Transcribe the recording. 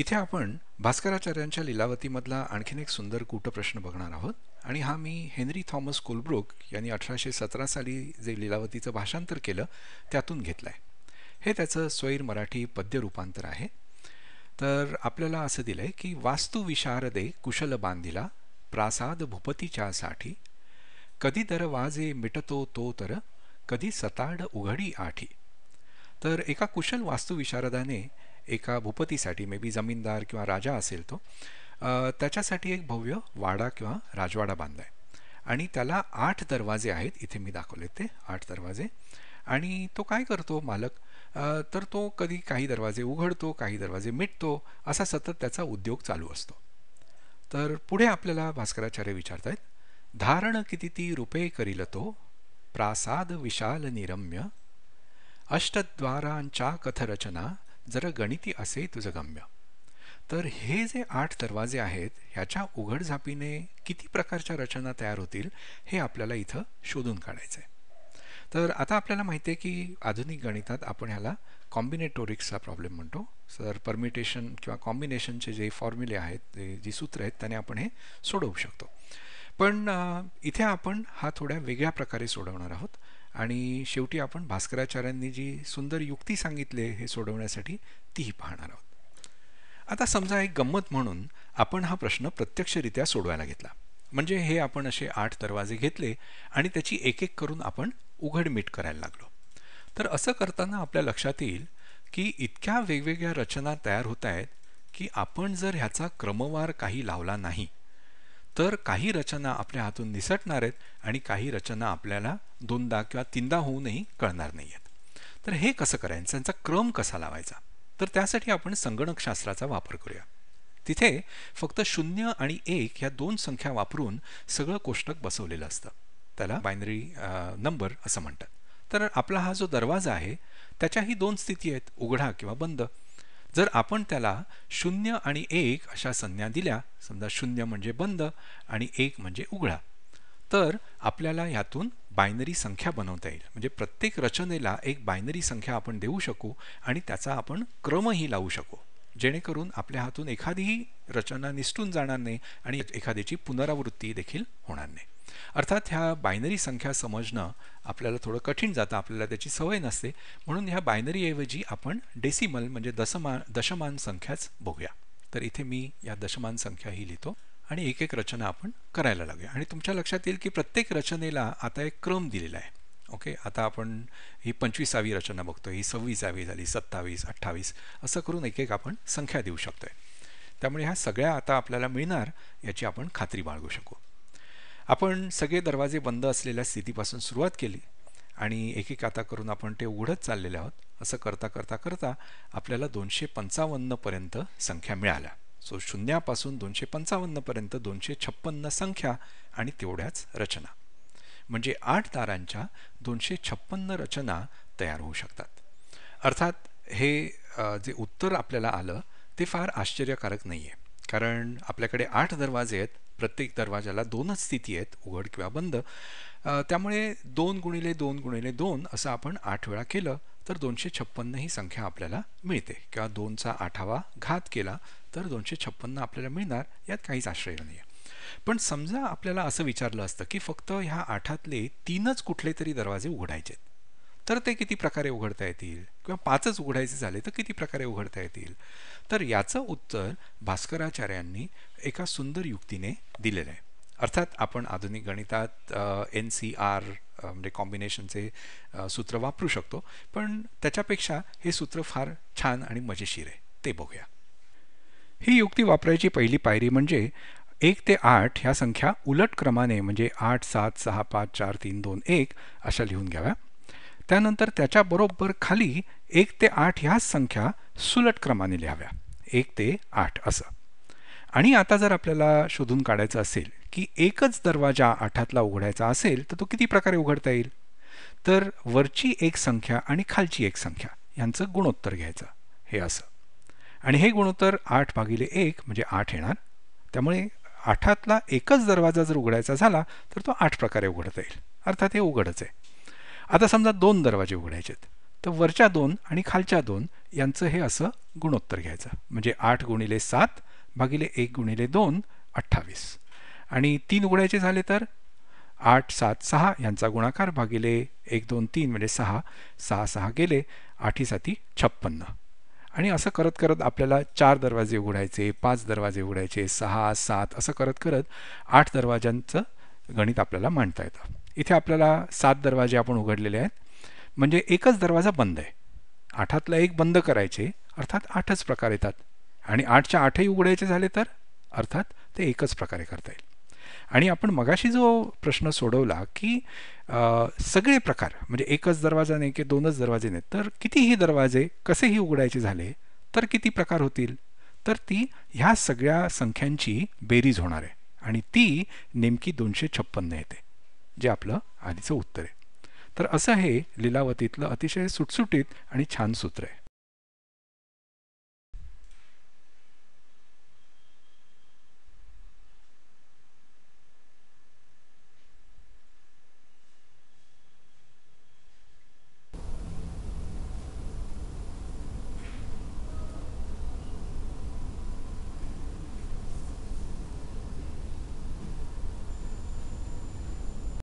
इथे आपण भास्कराचार्यांच्या लिलावतीमधला आणखीन एक सुंदर कूटप्रश्न बघणार आहोत आणि हा मी हेनरी थॉमस कोलब्रुक यांनी 1817 साली जे लिलावतीचं भाषांतर केलं त्यातून घेतलं आहे. हे त्याचं स्वैर मराठी पद्य रूपांतर आहे. तर आपल्याला असं दिलं आहे की वास्तुविशारदे कुशल बांधिला प्रासाद भूपतीच्यासाठी कधी दरवाजे मिटतो तो तर कधी सताड उघडी आठी. तर एका कुशल वास्तुविशारदाने एका भूपतीसाठी मे बी जमीनदार किंवा राजा असेल तो त्याच्यासाठी एक भव्य वाडा किंवा राजवाडा बांधलाय आणि त्याला 8 दरवाजे आहेत. इथे मी दाखवले ते 8 दरवाजे. आणि तो काय करतो मालक, तर तो कधी काही दरवाजे उघडतो, काही दरवाजे मिटतो, असा सतत त्याचा उद्योग चालू असतो. तर पुढे आपल्याला भास्कराचार्य विचारतायत, धारण किती ती रूपे करील तो प्रासाद विशाल निरम्य अष्टद्वारांच्या कथरचना जर गणिती असे तुझं गम्य. तर हे जे 8 दरवाजे आहेत ह्याच्या उघडझापीने किती प्रकारच्या रचना तयार होतील हे आपल्याला इथं शोधून काढायचं आहे. तर आता आपल्याला माहिती आहे की आधुनिक गणितात आपण ह्याला कॉम्बिनेटोरिक्सचा प्रॉब्लेम म्हणतो. सर परम्युटेशन किंवा कॉम्बिनेशनचे जे फॉर्म्युले आहेत, जी सूत्र आहेत, त्याने आपण हे सोडवू शकतो. पण इथे आपण हा थोड्या वेगळ्या प्रकारे सोडवणार आहोत आणि शेवटी आपण भास्कराचार्यांनी जी सुंदर युक्ती सांगितली हे सोडवण्यासाठी तीही पाहणार आहोत. आता समजा एक गंमत म्हणून आपण हा प्रश्न प्रत्यक्षरित्या सोडवायला घेतला. म्हणजे हे आपण असे 8 दरवाजे घेतले आणि त्याची एक एक करून आपण उघडमीट करायला लागलो. तर असं करताना आपल्या लक्षात येईल की इतक्या वेगवेगळ्या रचना तयार होत आहेत की आपण जर ह्याचा क्रमवार काही लावला नाही तर काही रचना आपल्या हातून निसटणार आहेत आणि काही रचना आपल्याला 2दा किंवा 3दा होऊनही कळणार नाही आहेत. तर हे कसं करायचं, त्यांचा क्रम कसा लावायचा? तर त्यासाठी आपण संगणकशास्त्राचा वापर करूया. तिथे फक्त 0 आणि 1 ह्या 2 संख्या वापरून सगळं कोष्टक बसवलेलं असतं. त्याला बायनरी नंबर असं म्हणतात. तर आपला हा जो दरवाजा आहे त्याच्याही 2 स्थिती आहेत, उघडा किंवा बंद. जर आपण त्याला 0 आणि 1 अशा संज्ञा दिल्या, समजा 0 म्हणजे बंद आणि 1 म्हणजे उघडा, तर आपल्याला ह्यातून बायनरी संख्या बनवता येईल. म्हणजे प्रत्येक रचनेला एक बायनरी संख्या आपण देऊ शकू आणि त्याचा आपण क्रमही लावू शकू, जेणेकरून आपल्या हातून एखादीही रचना निसटून जाणार नाही आणि एखाद्याची पुनरावृत्ती देखील होणार नाही. अर्थात ह्या बायनरी संख्या समजणं आपल्याला थोडं कठीण जातं, आपल्याला त्याची सवय नसते. म्हणून ह्या बायनरीऐवजी आपण डेसिमल म्हणजे दशमान संख्याच बघूया. तर इथे मी या दशमान संख्या ही लिहितो आणि एक एक रचना आपण करायला लागूया. आणि तुमच्या लक्षात येईल की प्रत्येक रचनेला आता एक क्रम दिलेला आहे. ओके, आता आपण ही 25वी रचना बघतो, ही 26वी झाली, 27, 28 असं करून एक एक आपण संख्या देऊ शकतोय. त्यामुळे ह्या सगळ्या आता आपल्याला मिळणार याची आपण खात्री बाळगू शकू. आपण सगळे दरवाजे बंद असलेल्या स्थितीपासून सुरुवात केली आणि एक एक आता करून आपण ते उघडत चाललेले आहोत. असं करता करता करता आपल्याला 255 पर्यंत संख्या मिळाल्या. सो 0 पासून 255 पर्यंत 256 संख्या आणि तेवढ्याच रचना. म्हणजे 8 दारांच्या 256 रचना तयार होऊ शकतात. अर्थात हे जे उत्तर आपल्याला आलं ते फार आश्चर्यकारक नाही आहे, कारण आपल्याकडे 8 दरवाजे आहेत, प्रत्येक दरवाजाला 2च स्थिती आहेत, उघड किंवा बंद. त्यामुळे 2 गुणिले 2 गुणिले 2 असं आपण 8 वेळा केलं तर 256 ही संख्या आपल्याला मिळते, किंवा 2चा 8वा घात केला तर 256 आपल्याला मिळणार. यात काहीच आश्चर्य नाही आहे. पण समजा आपल्याला असं विचारलं असतं की फक्त ह्या 8तले 3च कुठले तरी दरवाजे उघडायचे, तर ते किती प्रकारे उघडता येतील, किंवा 5च उघडायचे झाले तर किती प्रकारे उघडता येतील? तर याचं उत्तर भास्कराचार्यांनी एका सुंदर युक्तीने दिलेलं आहे. अर्थात आपण आधुनिक गणितात NCR म्हणजे कॉम्बिनेशनचे सूत्र वापरू शकतो, पण त्याच्यापेक्षा हे सूत्र फार छान आणि मजेशीर आहे, ते बघूया. ही युक्ती वापरायची पहिली पायरी म्हणजे 1 ते 8 ह्या संख्या उलट क्रमाने म्हणजे 8, 7, 6, 5, 4, 3, 2, 1 अशा लिहून घ्याव्या. त्यानंतर त्याच्याबरोबर खाली 1 ते 8 ह्याच संख्या सुलट क्रमाने लिहाव्या, 1 ते 8 असं. आणि आता जर आपल्याला शोधून काढायचं असेल की एकच दरवाजा 8तला उघडायचा असेल तर तो किती प्रकारे उघडता येईल, तर वरची एक संख्या आणि खालची एक संख्या यांचं गुणोत्तर घ्यायचं, हे असं. आणि हे गुणोत्तर 8/1 म्हणजे 8 येणार. त्यामुळे 8तला एकच दरवाजा जर उघडायचा झाला तर तो 8 प्रकारे उघडता येईल. अर्थात हे उघडच आहे. आता समजा 2 दरवाजे उघडायचे आहेत, तर वरच्या 2 आणि खालच्या 2 यांचं हे असं गुणोत्तर घ्यायचं. म्हणजे 8 गुणिले 7 भागिले 1 गुणिले 2 28. आणि 3 उघडायचे झाले तर 8 7 6 यांचा गुणाकार भागिले 1 2 3 म्हणजे 6 6 6 गेले 8 7 56. आणि असं करत करत आपल्याला 4 दरवाजे उघडायचे, 5 दरवाजे उघडायचे, 6 7 असं करत करत 8 दरवाजांचं गणित आपल्याला मांडता येतं. इथे आपल्याला 7 दरवाजे आपण उघडलेले आहेत, म्हणजे एकच दरवाजा बंद आहे. 8तला एक बंद करायचे अर्थात 8च प्रकार येतात. आणि 8च्या 8ही उघडायचे झाले तर अर्थात ते एकच प्रकारे करता येईल. आणि आपण मगाशी जो प्रश्न सोडवला की सगळे प्रकार म्हणजे एकच दरवाजा नाही की 2च दरवाजे नाहीत, तर कितीही दरवाजे कसेही उघडायचे झाले तर किती प्रकार होतील, तर ती ह्या सगळ्या संख्यांची बेरीज होणार आहे आणि ती नेमकी 256 येते, जे आपलं आधीचं उत्तर आहे. तर असं हे लिलावतीतलं अतिशय सुटसुटीत आणि छान सूत्र आहे.